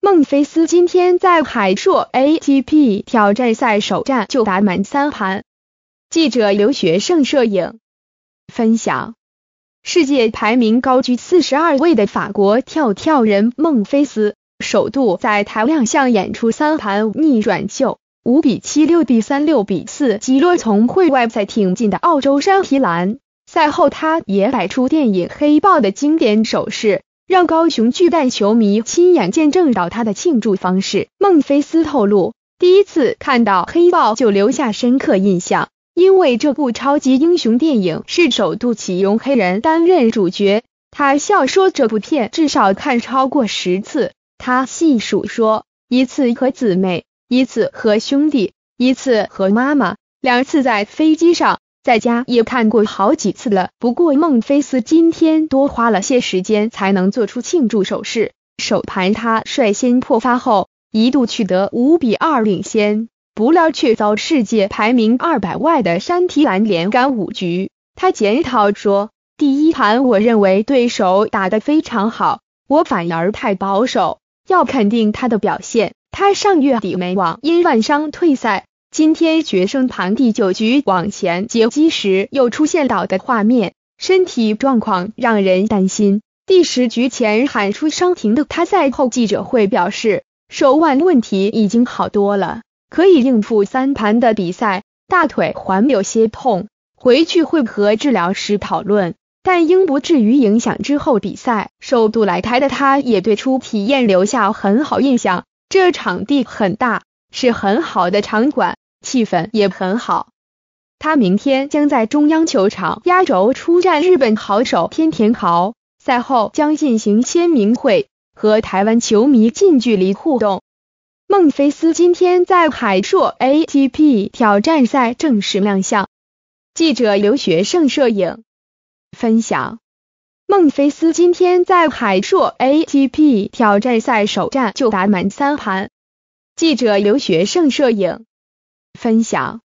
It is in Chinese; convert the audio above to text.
孟菲斯今天在海硕 ATP 挑战赛首战就打满3盘。记者刘学胜摄影分享。世界排名高居42位的法国跳跳人孟菲斯，首度在台亮相演出3盘逆转秀，5比7、6比3、6比4击落从会外赛挺进的澳洲山皮兰。赛后他也摆出电影《黑豹》的经典手势，让高雄巨蛋球迷亲眼见证到他的庆祝方式。孟菲斯透露，第一次看到黑豹就留下深刻印象，因为这部超级英雄电影是首度启用黑人担任主角。他笑说这部片至少看超过10次。他细数说，一次和姊妹，一次和兄弟，一次和妈妈，2次在飞机上，在家也看过好几次了。不过孟菲斯今天多花了些时间才能做出庆祝手势。首盘他率先破发后，一度取得5比2领先，不料却遭世界排名200外的山提兰连赶5局。他检讨说，第一盘我认为对手打得非常好，我反而太保守，要肯定他的表现。他上月底美网因腕伤退赛，今天决胜盘第9局往前接击时又出现倒的画面，身体状况让人担心。第10局前喊出伤停的他赛后记者会表示，手腕问题已经好多了，可以应付3盘的比赛，大腿还有些痛，回去会和治疗师讨论，但应不至于影响之后比赛。首度来台的他也对初体验留下很好印象，这场地很大，是很好的场馆，气氛也很好。他明天将在中央球场压轴出战日本好手天田豪，赛后将进行签名会，和台湾球迷近距离互动。孟菲斯今天在海硕 ATP 挑战赛正式亮相。记者刘学胜摄影分享。孟菲斯今天在海硕 ATP 挑战赛首战就打满3盘。记者刘学胜摄影分享。